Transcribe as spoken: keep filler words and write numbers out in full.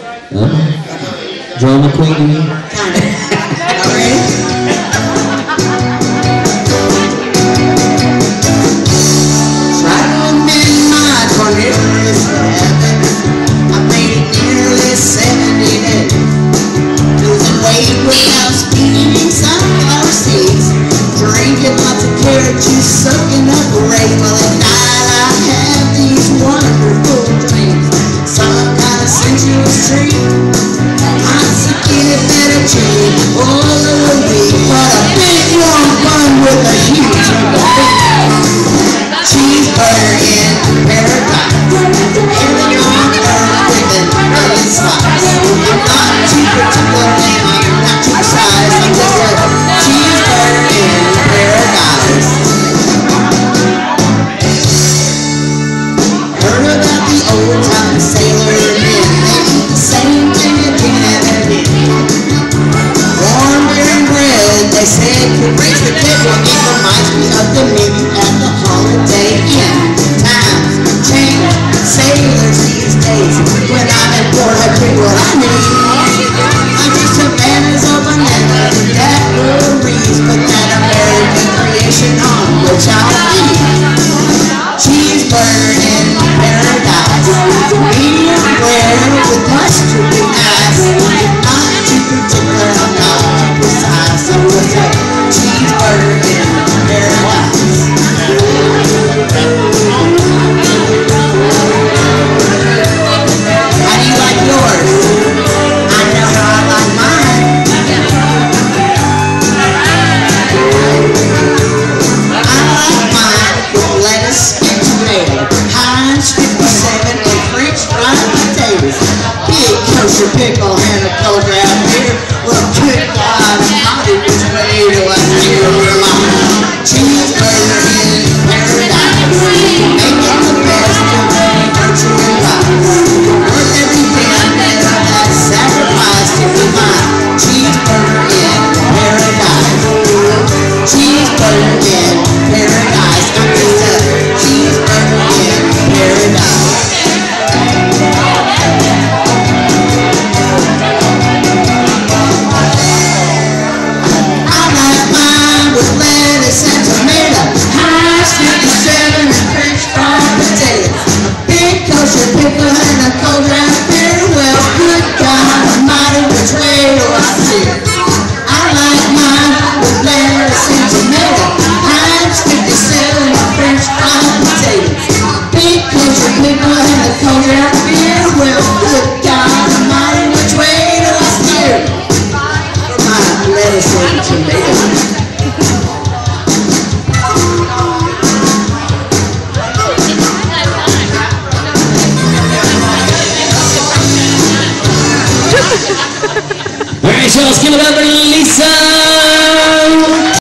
Huh? Drama queen, you mean? Alright. Juice soaking up rain. Well, at night I have these wonderful dreams. Some kind of sensuous treat. I'm seeking a better dream all of the week. But a big long bun with a huge cheeseburger in paradise. Every on earth with an early slice. I'm not too particular, I'm not too precise. I'm just a cheeseburger in paradise. Old time sailor men, they eat the same thing again and again. Warm beer and bread, they say, could raise the dead. Well, it reminds me of the menu at the Holiday Inn. Times change, sailors these days. When I'm at port, I drink what I need. I drink Havanas or bananas and daiquiris, but that American creation on which I feed. Cheeseburger in paradise, medium rare with mustard and ice. Not too particular, I'm not too precise. So what's a cheeseburger in paradise? How do you like yours? I know how I like mine. I like mine with lettuce and tomato, Heinz fifty-seven and French fried potatoes, big kosher pickle and a cold draft beer. Well, good God Almighty, which way do I steer? Well, I'm cheeseburger in paradise, making the best of virtue and vice. Worth every damn bit of that sacrifice to be mine. Cheeseburger in paradise. Cheeseburger in paradise. I'm just a cheeseburger in paradise. I like mine with lettuce and tomato, Heinz fifty-seven and French fried potatoes, a big kosher pickle and a cold draft beer. Well, good God Almighty, which way do I steer? I like mine with lettuce and tomato, Heinz fifty-seven and French fried potatoes, big kosher pickle and a cold draft beer. Well, good God Almighty, which way do I steer? For my lettuce and tomato. Alright, y'all, let's give it up for Lisa!